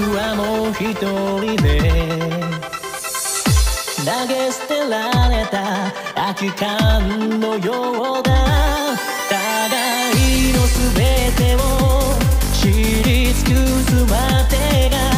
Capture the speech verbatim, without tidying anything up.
はもう一人で投げ捨てられた空き缶のようだ。互いの全てを知り尽くすまでが